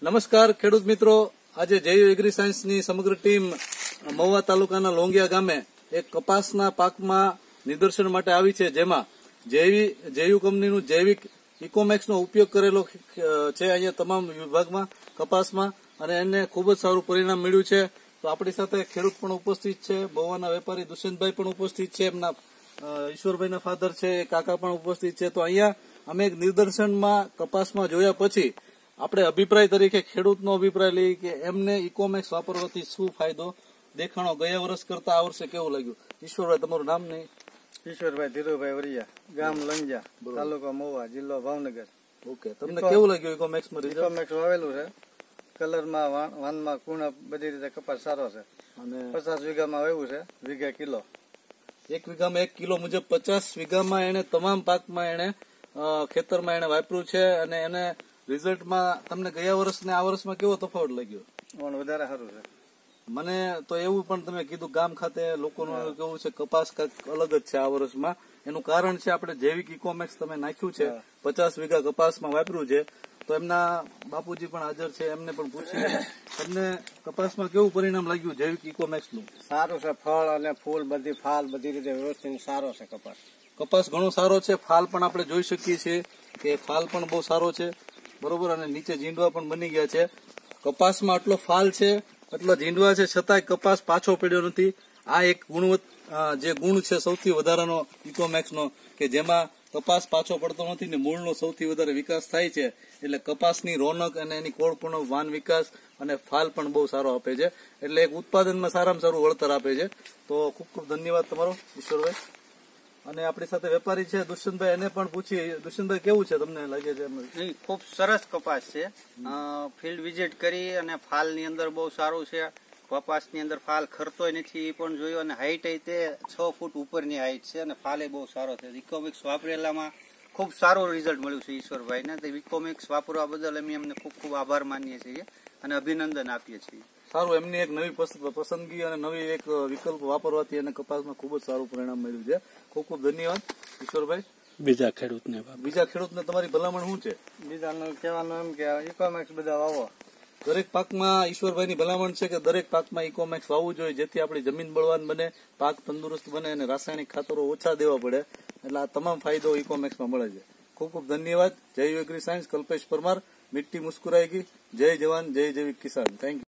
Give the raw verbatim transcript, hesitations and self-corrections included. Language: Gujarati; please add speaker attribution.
Speaker 1: નમસ્કાર ખેડૂત મિત્રો, આજે જૈવ એગ્રી સાયન્સની સમગ્ર ટીમ મહુવા તાલુકાના લોંગિયા ગામે એક કપાસના પાકમાં નિદર્શન માટે આવી છે, જેમાં જૈવિક જૈવ કંપનીનું જૈવિક ઇકોમેક્સનો ઉપયોગ કરેલો છે અહીંયા તમામ વિભાગમાં કપાસમાં, અને એને ખૂબ જ સારું પરિણામ મળ્યું છે. તો આપણી સાથે ખેડૂત પણ ઉપસ્થિત છે, મહુવાના વેપારી દુષ્યંતભાઈ પણ ઉપસ્થિત છે, એમના ઈશ્વરભાઈના ફાધર છે, કાકા પણ ઉપસ્થિત છે. તો અહીંયા અમે એક નિદર્શનમાં કપાસમાં જોયા પછી આપણે અભિપ્રાય તરીકે ખેડૂતનો અભિપ્રાય લઈએ કે એમને ઇકોમેક્સ વાપરવાથી શું ફાયદો દેખાણો, ગયા વર્ષ કરતા આ વર્ષે કેવું લાગ્યું. ઈશ્વરભાઈ, તમારું નામ નહીં?
Speaker 2: ઈશ્વરભાઈ ધીરુભાઈ વરિયા, ગામ લંજા, તાલુકો મહુવા, જિલ્લો ભાવનગર.
Speaker 1: ઓકે, તમને કેવું લાગ્યું ઇકોમેક્સમાં રિઝલ્ટ?
Speaker 2: ઇકોમેક્સ વાવેલું છે, કલરમાં વાનમાં કુણા બધી રીતે કપાસ સારો છે, અને પચાસ વીઘામાં વાવ્યું છે, વીઘા કિલો.
Speaker 1: એક વીઘામાં એક કિલો મુજબ પચાસ વીઘામાં એને તમામ પાકમાં એને ખેતરમાં એને વાપર્યું છે, અને એને રિઝલ્ટમાં તમને ગયા વર્ષ ને આ વર્ષમાં કેવો તફાવત લાગ્યો?
Speaker 2: વધારે સારું છે.
Speaker 1: મને તો એવું પણ તમે કીધું ગામ ખાતે લોકોનું કેવું છે કપાસ કંઈક અલગ જ છે આ વર્ષમાં. એનું કારણ છે આપણે જૈવિક ઇકોમેક્સ તમે નાખ્યું છે, પચાસ વીઘા કપાસમાં વાપર્યું છે. તો એમના બાપુજી પણ હાજર છે, એમને પણ પૂછીએ તમને કપાસમાં કેવું પરિણામ લાગ્યું જૈવિક ઇકોમેક્સ નું?
Speaker 2: સારું છે, ફળ અને ફૂલ બધી ફાલ બધી રીતે વ્યવસ્થિત સારો છે. કપાસ
Speaker 1: કપાસ ઘણો સારો છે, ફાલ પણ આપણે જોઈ શકીએ છીએ કે ફાલ પણ બહુ સારો છે, બરોબર. અને નીચે ઝીંડવા પણ બની ગયા છે. કપાસમાં આટલો ફાલ છે, આટલો ઝીંડવા છે, છતાંય કપાસ પાછો પડ્યો નથી. આ એક ગુણવત્ત જે ગુણ છે સૌથી વધારાનો ઇકોમેક્સનો, કે જેમાં કપાસ પાછો પડતો નથી ને મૂળનો સૌથી વધારે વિકાસ થાય છે. એટલે કપાસની રોનક અને એની કોળપૂર્ણ વાન વિકાસ અને ફાલ પણ બહુ સારો આપે છે. એટલે એક ઉત્પાદનમાં સારામાં સારું વળતર આપે છે. તો ખૂબ ખૂબ ધન્યવાદ તમારો ઈશ્વરભાઈ. અને આપણી સાથે વેપારી છે દુષ્યંતભાઈ, એને પણ પૂછીએ. દુષ્યંતભાઈ, કેવું છે તમને લાગે છે?
Speaker 3: ખૂબ સરસ કપાસ છે. ફિલ્ડ વિઝિટ કરી અને ફાલ ની અંદર બહુ સારું છે. કપાસ ની અંદર ફાલ ખરતોય નથી એ પણ જોયું, અને હાઈટ તે છ ફૂટ ઉપરની હાઈટ છે, અને ફાલે બહુ સારો છે. ઇકોમેક્સ વાપરેલામાં ખૂબ સારું રિઝલ્ટ મળ્યું છે ઈશ્વરભાઈને. તો ઇકોમેક્સ વાપરવા બદલ અમે એમને ખૂબ ખૂબ આભાર માનીએ છીએ અને અભિનંદન આપીએ છીએ.
Speaker 1: સારું, એમની એક નવી પસંદગી અને નવી એક વિકલ્પ વાપરવાથી એને કપાસમાં ખૂબ જ સારું પરિણામ મળ્યું છે. ખૂબ ખૂબ ધન્યવાદ ઈશ્વરભાઈ.
Speaker 4: બીજા ખેડૂતને
Speaker 1: બીજા ખેડૂતને તમારી ભલામણ શું છે?
Speaker 2: બીજાનું કહેવાનું એમ કે ઇકોમેક્સ બધા વાવો.
Speaker 1: દરેક પાકમાં ઈશ્વરભાઈની ભલામણ છે કે દરેક પાકમાં ઇકોમેક્સ વાવવું જોઈએ, જેથી આપણી જમીન બળવાન બને, પાક તંદુરસ્ત બને અને રાસાયણિક ખાતરો ઓછા દેવા પડે. એટલે આ તમામ ફાયદો ઇકોમેક્સમાં મળે છે. ખૂબ ખૂબ ધન્યવાદ. જય એગ્રી સાયન્સ, કલ્પેશ પરમાર. મિટ્ટી મુસ્કુરાએગી. જય જવાન, જય જૈવિક કિસાન. Thank you.